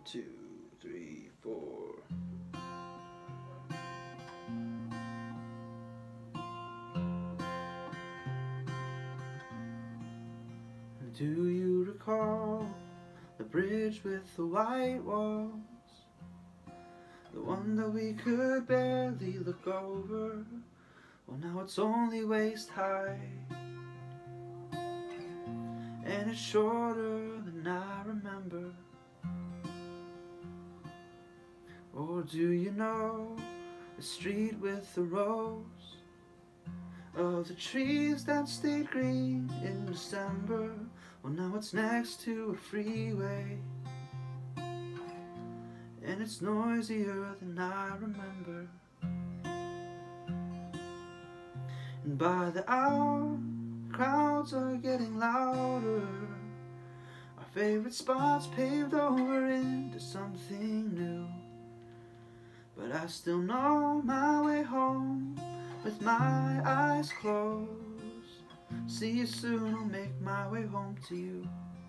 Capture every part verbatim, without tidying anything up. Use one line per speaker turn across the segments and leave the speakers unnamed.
two, three, four. Do you recall the bridge with the white walls? The one that we could barely look over? Well, now it's only waist high, and it's shorter than I remember. Or do you know the street with the rows of the trees that stayed green in December? Well, now it's next to a freeway, and it's noisier than I remember. And by the hour, crowds are getting louder. Our favorite spots paved over into something new. But I still know my way home with my eyes closed. See you soon, I'll make my way home to you.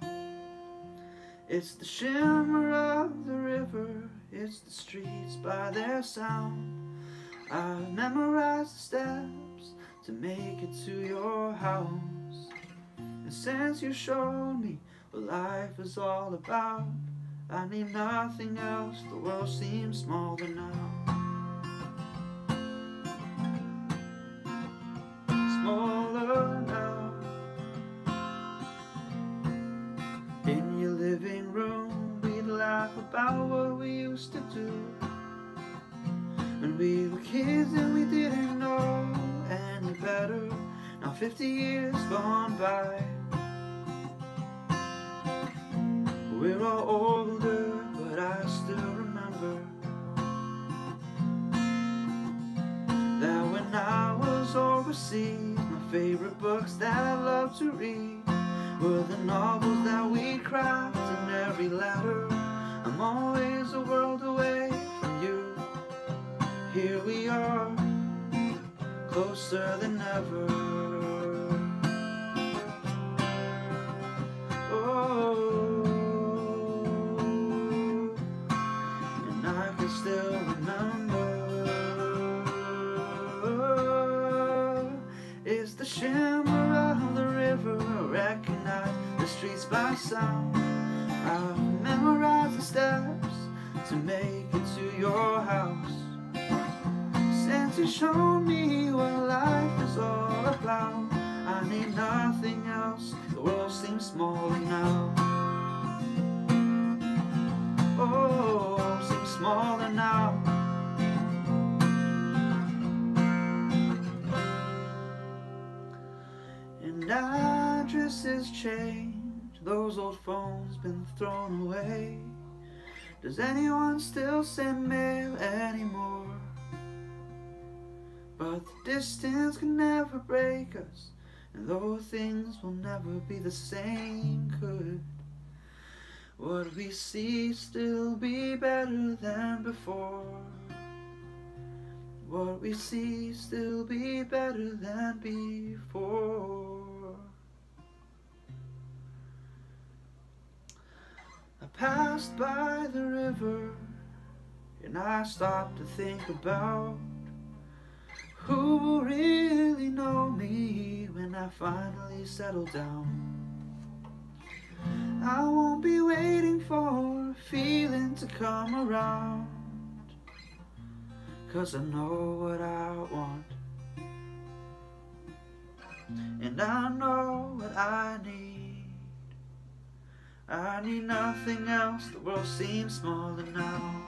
It's the shimmer of the river, it's the streets by their sound. I've memorized the steps to make it to your house. And since you showed me what life is all about, I need nothing else, the world seems smaller now. Smaller now. In your living room, we'd laugh about what we used to do when we were kids and we didn't know any better. Now fifty years gone by, we're all older, but I still remember that when I was overseas, my favorite books that I loved to read were the novels that we craft in every letter. I'm always a world away from you. Here we are, closer than ever. Oh, and I can still remember. It's the shimmer of the river, I recognize the streets by sound. I've memorized the steps to make it to your house. Since you showed me what life is all about, I need nothing else, the world seems smaller now. Oh, seems smaller now. And addresses change, those old phones been thrown away. Does anyone still send mail anymore? But the distance can never break us, and though things will never be the same, could what we see still be better than before? What we see still be better than before? I passed by the river, and I stopped to think about who will really know me when I finally settle down. I won't be waiting for a feeling to come around, 'cause I know what I want, and I know what I need. I need nothing else, the world seems smaller now.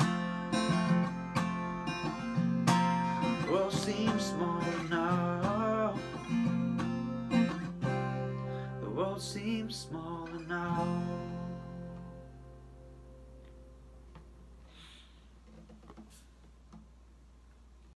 The world seems smaller now. The world seems smaller now.